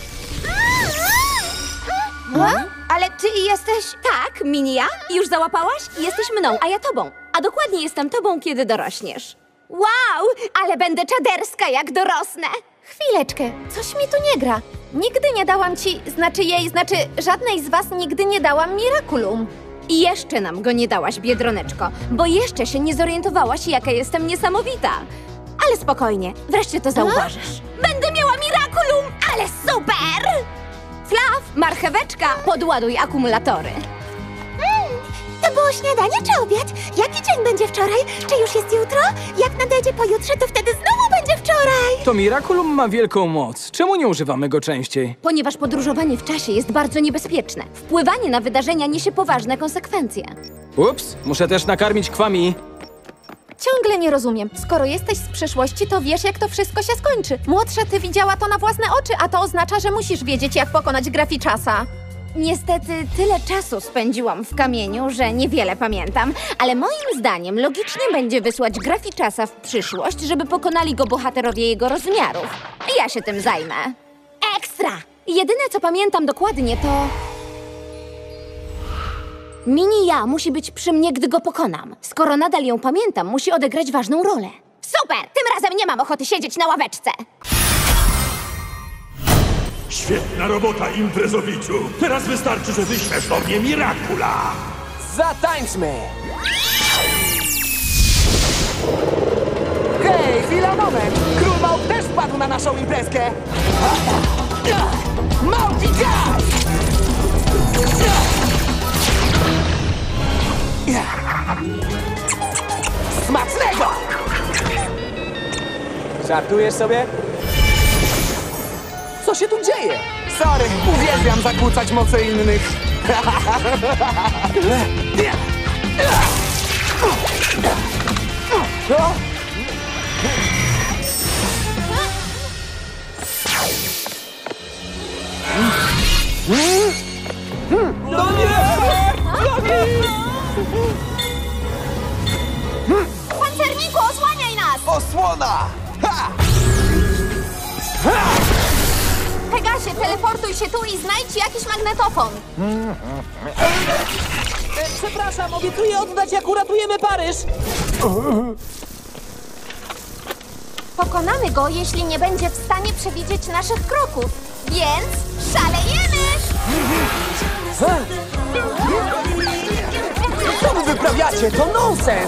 Ale ty jesteś... Tak, Minia? Już załapałaś? Jesteś mną, a ja tobą. A dokładnie jestem tobą, kiedy dorośniesz. Wow, ale będę czaderska, jak dorosnę. Chwileczkę, coś mi tu nie gra. Nigdy nie dałam ci, żadnej z was nigdy nie dałam Miraculum. I jeszcze nam go nie dałaś, Biedroneczko, bo jeszcze się nie zorientowałaś, jaka jestem niesamowita. Ale spokojnie, wreszcie to zauważysz. Będę miała Miraculum, ale super! Flaw, marcheweczka, podładuj akumulatory. To było śniadanie czy obiad? Jaki dzień będzie wczoraj? Czy już jest jutro? Jak nadejdzie pojutrze, to wtedy znowu będzie wczoraj. To Miraculum ma wielką moc. Czemu nie używamy go częściej? Ponieważ podróżowanie w czasie jest bardzo niebezpieczne. Wpływanie na wydarzenia niesie poważne konsekwencje. Ups, muszę też nakarmić Kwami. Ciągle nie rozumiem. Skoro jesteś z przyszłości, to wiesz, jak to wszystko się skończy. Młodsza, ty widziała to na własne oczy, a to oznacza, że musisz wiedzieć, jak pokonać Graficzasa. Niestety tyle czasu spędziłam w kamieniu, że niewiele pamiętam, ale moim zdaniem logicznie będzie wysłać Graficzasa w przyszłość, żeby pokonali go bohaterowie jego rozmiarów. Ja się tym zajmę. Ekstra! Jedyne, co pamiętam dokładnie, to... Mini ja musi być przy mnie, gdy go pokonam. Skoro nadal ją pamiętam, musi odegrać ważną rolę. Super! Tym razem nie mam ochoty siedzieć na ławeczce. Świetna robota, imprezowiciu! Teraz wystarczy, że wyślesz do mnie Miracula! Zatańczmy! Hej, chwila, moment! Król Małp też wpadł na naszą imprezkę! Małpi gaz! Smacznego! Żartujesz sobie? Co się tu dzieje? Sorry, uwielbiam zakłócać moce innych. Osłona! Ha! Pegasie, teleportuj się tu i znajdź jakiś magnetofon. Przepraszam, obiecuję oddać, jak uratujemy Paryż. Pokonamy go, jeśli nie będzie w stanie przewidzieć naszych kroków. Więc szalejemy! Co wy wyprawiacie? To nonsens!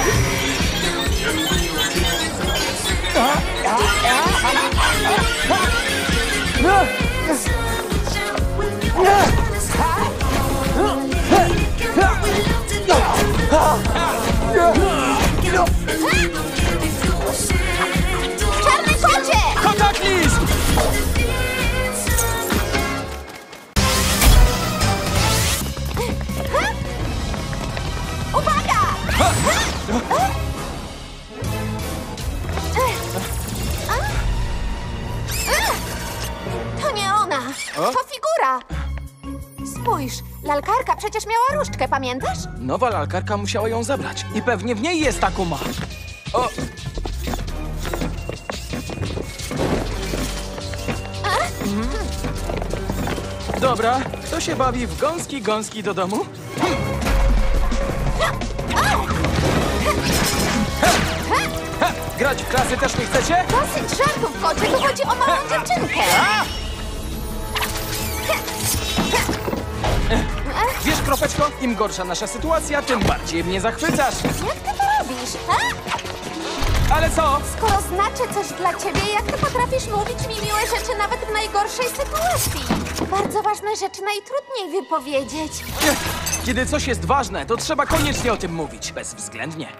Czarny kocie! Kataklizm! Uwaga! To nie ona! To figura! Spójrz, lalkarka przecież miała różdżkę, pamiętasz? Nowa lalkarka musiała ją zabrać. I pewnie w niej jest Akuma. O! Dobra, kto się bawi w gąski do domu? Grać w klasy też nie chcecie? Dosyć żartów, kocie, tu chodzi o małą dziewczynkę! Wiesz, Kropeczko, im gorsza nasza sytuacja, tym bardziej mnie zachwycasz. Jak ty to robisz, Ale co? Skoro znaczę coś dla ciebie, jak ty potrafisz mówić mi miłe rzeczy nawet w najgorszej sytuacji? Bardzo ważne rzeczy najtrudniej wypowiedzieć. Kiedy coś jest ważne, to trzeba koniecznie o tym mówić. Bezwzględnie.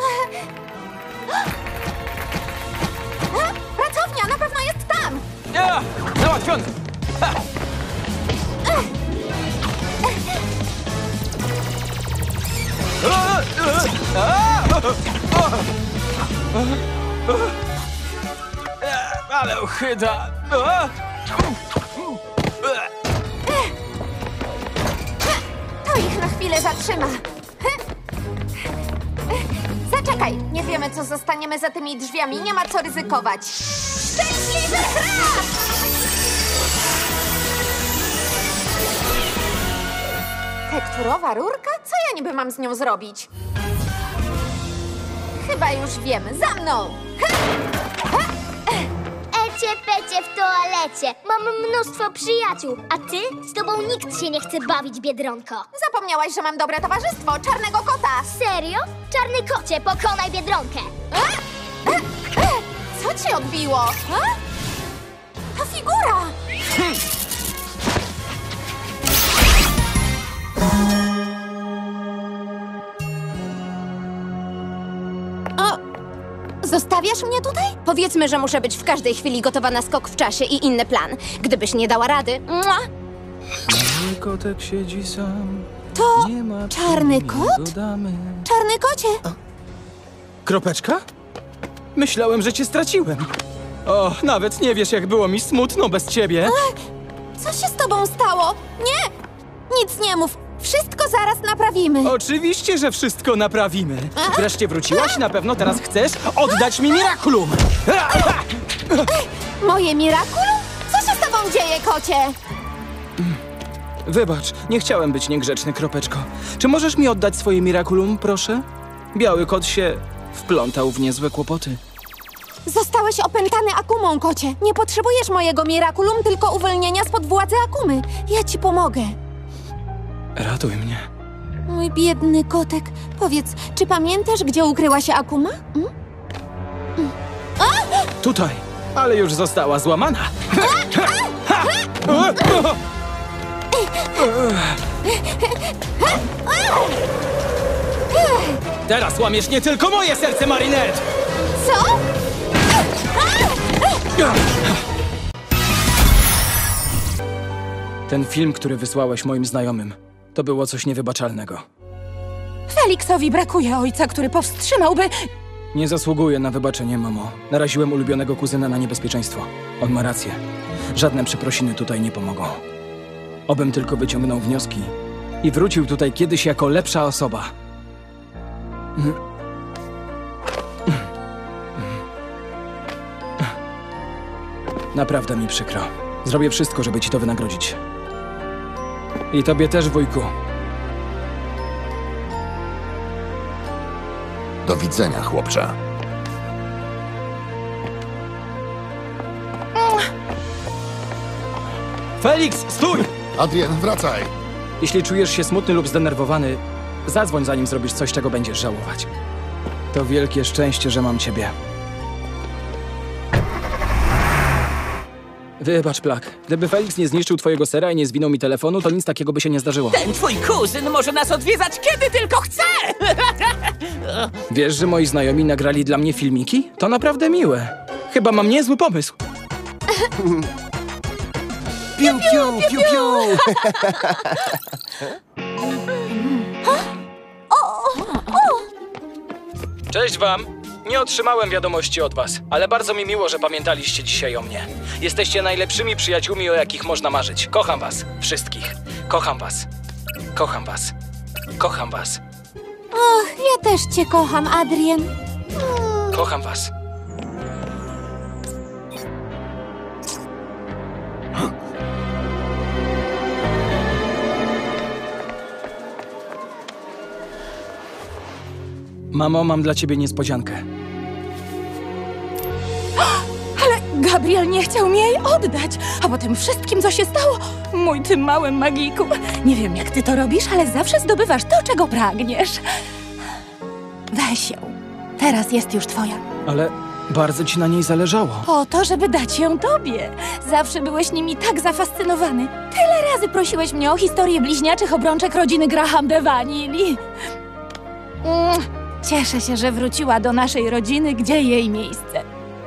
Pracownia na pewno jest tam! Ja! Załatwiony! Ha! Ale ochyda! To ich na chwilę zatrzyma. Zaczekaj, nie wiemy, co zostaniemy za tymi drzwiami, nie ma co ryzykować. Szczęśliwy traf! Tekturowa rurka? Co ja niby mam z nią zrobić? Chyba już wiemy. Za mną! Ecie, pecie w toalecie. Mam mnóstwo przyjaciół, a ty? Z tobą nikt się nie chce bawić, Biedronko. Zapomniałaś, że mam dobre towarzystwo, czarnego kota. Serio? Czarny kocie, pokonaj Biedronkę. Co ci odbiło? To figura! Zostawiasz mnie tutaj? Powiedzmy, że muszę być w każdej chwili gotowa na skok w czasie i inny plan. Gdybyś nie dała rady... Mua! Kotek siedzi sam. To Nie ma czarny kot? dodamy. Czarny kocie! Kropeczka? Myślałem, że cię straciłem. O, nawet nie wiesz, jak było mi smutno bez ciebie. Co się z tobą stało? Nie! Nic nie mów. Wszystko zaraz naprawimy. Oczywiście, że wszystko naprawimy. Wreszcie wróciłaś? Na pewno teraz chcesz oddać mi Miraculum. Moje Miraculum? Co się z tobą dzieje, kocie? Wybacz, nie chciałem być niegrzeczny, Kropeczko. Czy możesz mi oddać swoje Miraculum, proszę? Biały kot się wplątał w niezłe kłopoty. Zostałeś opętany Akumą, kocie. Nie potrzebujesz mojego Miraculum, tylko uwolnienia spod władzy Akumy. Ja ci pomogę. Ratuj mnie. Mój biedny kotek. Powiedz, czy pamiętasz, gdzie ukryła się Akuma? Tutaj, ale już została złamana. Teraz łamiesz nie tylko moje serce, Marinette! Co? Ten film, który wysłałeś moim znajomym, to było coś niewybaczalnego. Feliksowi brakuje ojca, który powstrzymałby... Nie zasługuję na wybaczenie, mamo. Naraziłem ulubionego kuzyna na niebezpieczeństwo. On ma rację. Żadne przeprosiny tutaj nie pomogą. Obym tylko wyciągnął wnioski i wrócił tutaj kiedyś jako lepsza osoba. Naprawdę mi przykro. Zrobię wszystko, żeby ci to wynagrodzić. I tobie też, wujku. Do widzenia, chłopcze. Felix, stój! Adrien, wracaj! Jeśli czujesz się smutny lub zdenerwowany, zadzwoń, zanim zrobisz coś, czego będziesz żałować. To wielkie szczęście, że mam ciebie. Wybacz, Plak. Gdyby Felix nie zniszczył twojego sera i nie zwinął mi telefonu, to nic takiego by się nie zdarzyło. Ten twój kuzyn może nas odwiedzać kiedy tylko chce! Wiesz, że moi znajomi nagrali dla mnie filmiki? To naprawdę miłe. Chyba mam niezły pomysł. Piu, piu, piu, piu. Cześć wam! Nie otrzymałem wiadomości od was, ale bardzo mi miło, że pamiętaliście dzisiaj o mnie. Jesteście najlepszymi przyjaciółmi, o jakich można marzyć. Kocham was. Wszystkich. Kocham was. Kocham was. Kocham was. Och, ja też cię kocham, Adrien. Kocham was. Mamo, mam dla ciebie niespodziankę. Ale Gabriel nie chciał mi jej oddać, a po tym wszystkim, co się stało, mój ty mały magiku. Nie wiem, jak ty to robisz, ale zawsze zdobywasz to, czego pragniesz. Weź ją. Teraz jest już twoja. Ale bardzo ci na niej zależało. Po to, żeby dać ją tobie. Zawsze byłeś nimi tak zafascynowany. Tyle razy prosiłeś mnie o historię bliźniaczych obrączek rodziny Graham de Vanilli. Cieszę się, że wróciła do naszej rodziny, gdzie jej miejsce.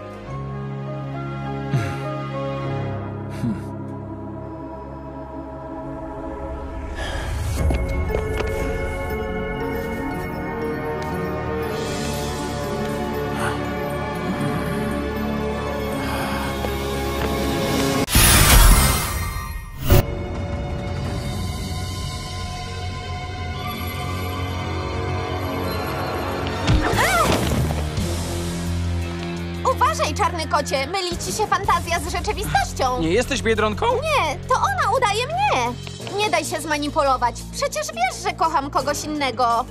Uważaj, czarny kocie, myli ci się fantazja z rzeczywistością. Nie jesteś Biedronką? Nie, to ona udaje mnie. Nie daj się zmanipulować. Przecież wiesz, że kocham kogoś innego.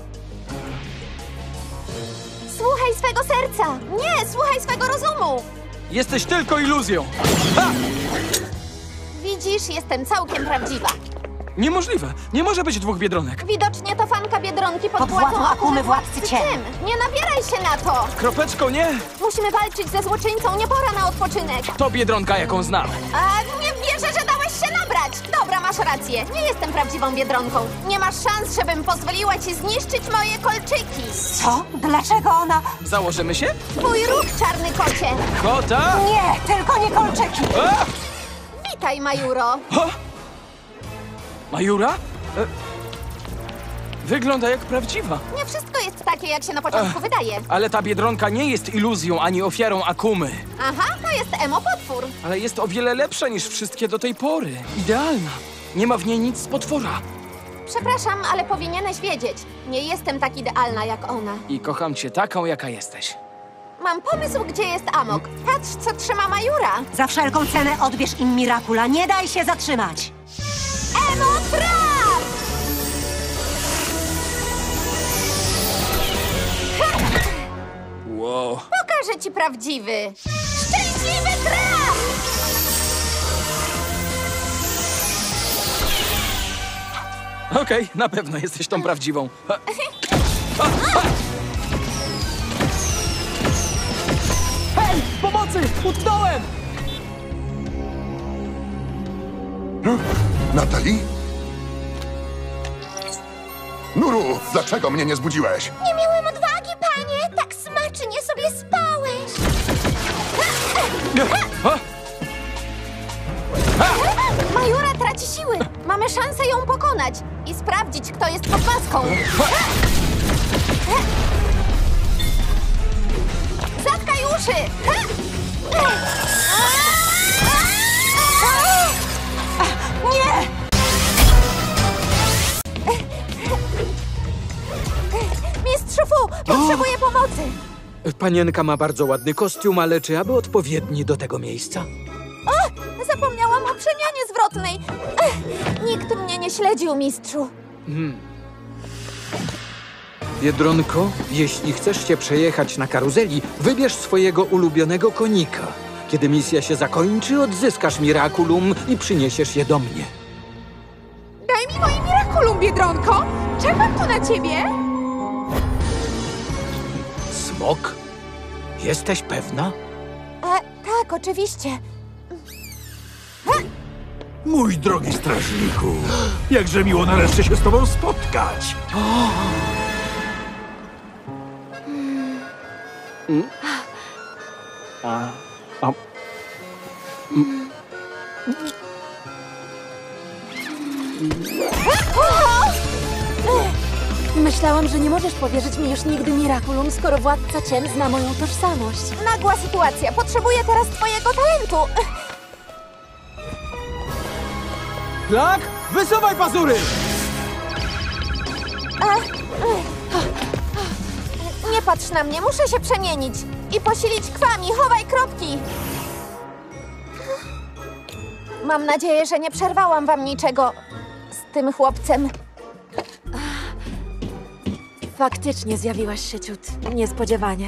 Słuchaj swego serca. Nie, słuchaj swego rozumu. Jesteś tylko iluzją. Ha! Widzisz, jestem całkiem prawdziwa. Niemożliwe. Nie może być dwóch Biedronek. Widocznie to fanka Biedronki pod władzą władzą Akumy, władcy Ciem. ciem. Nie nabieraj się na to. Kropeczko, nie! Musimy walczyć ze złoczyńcą, nie pora na odpoczynek. To Biedronka, jaką znam. A nie wierzę, że dałeś się nabrać. Dobra, masz rację. Nie jestem prawdziwą Biedronką. Nie masz szans, żebym pozwoliła ci zniszczyć moje kolczyki. Co? Dlaczego ona... Założymy się? Twój ruch, czarny kocie. Kota? Nie, tylko nie kolczyki. A! Witaj, Majuro. Majura? Wygląda jak prawdziwa. Nie wszystko jest takie, jak się na początku wydaje. Ale ta Biedronka nie jest iluzją ani ofiarą Akumy. Aha, to jest emo-potwór. Ale jest o wiele lepsza niż wszystkie do tej pory. Idealna. Nie ma w niej nic z potwora. Przepraszam, ale powinieneś wiedzieć. Nie jestem tak idealna jak ona. I kocham cię taką, jaka jesteś. Mam pomysł, gdzie jest Amok. Patrz, co trzyma Majura. Za wszelką cenę odbierz im Mirakula. Nie daj się zatrzymać. Emo-trap! Wow. Pokażę ci prawdziwy. Szczęśliwy trap! Okej, na pewno jesteś tą prawdziwą. Hej, pomocy! Utknąłem! Natalie? Nuru, dlaczego mnie nie zbudziłeś? Nie miałem odwagi, panie! Tak smacznie sobie spałeś! Majura traci siły. Mamy szansę ją pokonać i sprawdzić, kto jest pod maską. Zatkaj uszy! Nie! Mistrzu Fu, potrzebuję pomocy. Panienka ma bardzo ładny kostium, ale czy aby odpowiedni do tego miejsca? O! Zapomniałam o przemianie zwrotnej. Nikt mnie nie śledził, mistrzu. Biedronko, jeśli chcesz się przejechać na karuzeli, wybierz swojego ulubionego konika. Kiedy misja się zakończy, odzyskasz Miraculum i przyniesiesz je do mnie. Daj mi moje Miraculum, Biedronko! Czekam tu na ciebie! Smok? Jesteś pewna? Tak, oczywiście. Mój drogi strażniku, jakże miło nareszcie się z tobą spotkać. Myślałam, że nie możesz powierzyć mi już nigdy Miraculum, skoro władca ciem zna moją tożsamość. Nagła sytuacja. Potrzebuję teraz twojego talentu. Klak, wysuwaj pazury! Nie patrz na mnie, muszę się przemienić. I posilić kwami, chowaj kropki. Mam nadzieję, że nie przerwałam wam niczego z tym chłopcem. Faktycznie zjawiłaś się ciut niespodziewanie.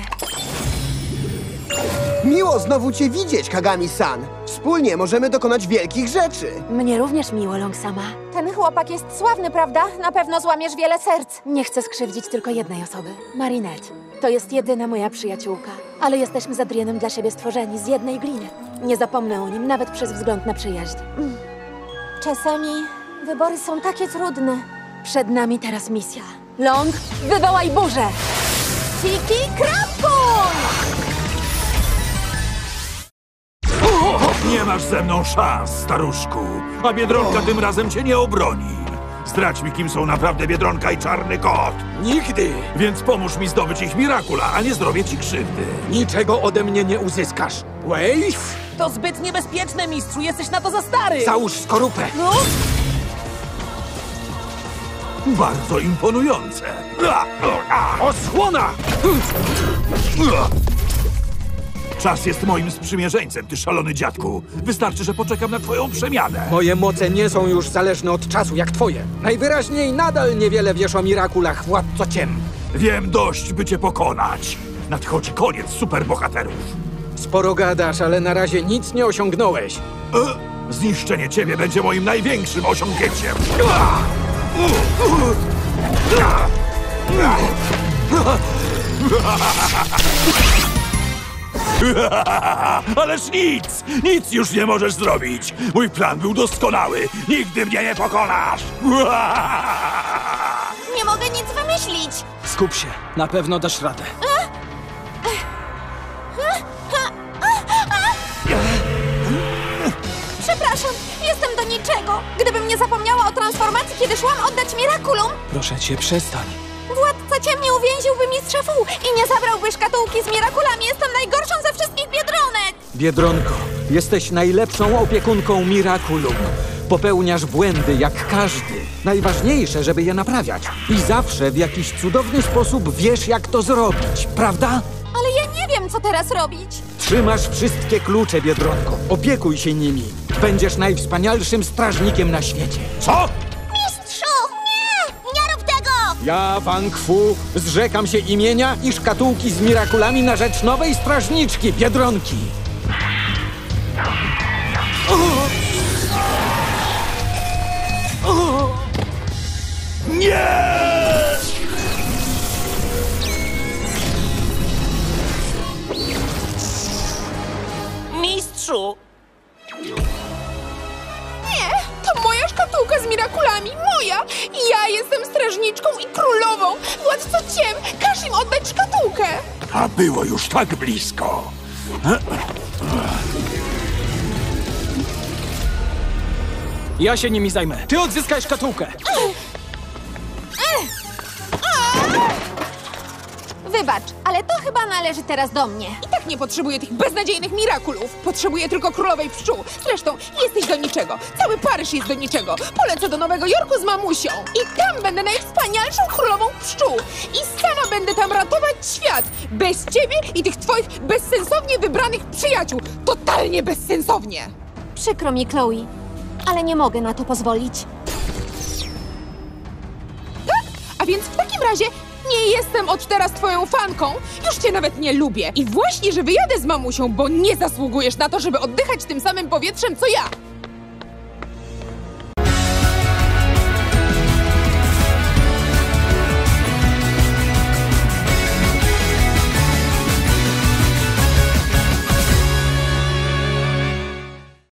Miło znowu cię widzieć, Kagami-san. Wspólnie możemy dokonać wielkich rzeczy. Mnie również miło, Longsama. Ten chłopak jest sławny, prawda? Na pewno złamiesz wiele serc. Nie chcę skrzywdzić tylko jednej osoby. Marinette. To jest jedyna moja przyjaciółka. Ale jesteśmy z Adrienem dla siebie stworzeni z jednej gliny. Nie zapomnę o nim, nawet przez wzgląd na przyjaźń. Czasami wybory są takie trudne. Przed nami teraz misja. Long, wywołaj burzę! Tiki Krapun! Nie masz ze mną szans, staruszku. A Biedronka tym razem cię nie obroni. Zdradź mi, kim są naprawdę Biedronka i Czarny Kot. Nigdy! Więc pomóż mi zdobyć ich Miracula, a nie zrobię ci krzywdy. Niczego ode mnie nie uzyskasz. Wave? To zbyt niebezpieczne, mistrzu. Jesteś na to za stary. Załóż skorupę. No? Bardzo imponujące. Osłona! Czas jest moim sprzymierzeńcem, ty szalony dziadku. Wystarczy, że poczekam na twoją przemianę. Moje moce nie są już zależne od czasu jak twoje. Najwyraźniej nadal niewiele wiesz o Miraculach, władco ciem. Wiem dość, by cię pokonać. Nadchodzi koniec superbohaterów. Sporo gadasz, ale na razie nic nie osiągnąłeś. Zniszczenie ciebie będzie moim największym osiągnięciem. Ależ nic już nie możesz zrobić. Mój plan był doskonały. Nigdy mnie nie pokonasz. Nie mogę nic wymyślić. Skup się, na pewno dasz radę. Przepraszam, jestem do niczego. Gdybym nie zapomniała o transformacji, kiedy szłam oddać Miraculum, Proszę cię, przestań. władca ciem nie uwięziłby mistrza Fu i nie zabrałby szkatułki z Miraculami. Jestem najgorszą ze wszystkich Biedronek. Biedronko, jesteś najlepszą opiekunką Miraculum. Popełniasz błędy jak każdy. Najważniejsze, żeby je naprawiać. I zawsze w jakiś cudowny sposób wiesz, jak to zrobić, prawda? Ale ja nie wiem, co teraz robić. Trzymasz wszystkie klucze, Biedronko. Opiekuj się nimi. Będziesz najwspanialszym strażnikiem na świecie. Co? Mistrzu! Nie! Nie rób tego! Ja, Wang Fu, zrzekam się imienia i szkatułki z Miraculami na rzecz nowej strażniczki, Biedronki. Nie! Mistrzu! Nie! To moja szkatułka z Miraculami! Moja! Ja jestem strażniczką i królową! Władco ciem! Każ im oddać szkatułkę! A było już tak blisko. Ja się nimi zajmę. Ty odzyskaj szkatułkę. Wybacz, ale to chyba należy teraz do mnie. I tak nie potrzebuję tych beznadziejnych Miraculów. Potrzebuję tylko królowej pszczół. Zresztą jesteś do niczego. Cały Paryż jest do niczego. Polecę do Nowego Jorku z mamusią. I tam będę najwspanialszą królową pszczół. I sama będę tam ratować świat. Bez ciebie i tych twoich bezsensownie wybranych przyjaciół. Totalnie bezsensownie. Przykro mi, Chloe, ale nie mogę na to pozwolić. Tak? A więc w takim razie nie jestem od teraz twoją fanką. Już cię nawet nie lubię. I właśnie, że wyjadę z mamusią, bo nie zasługujesz na to, żeby oddychać tym samym powietrzem, co ja.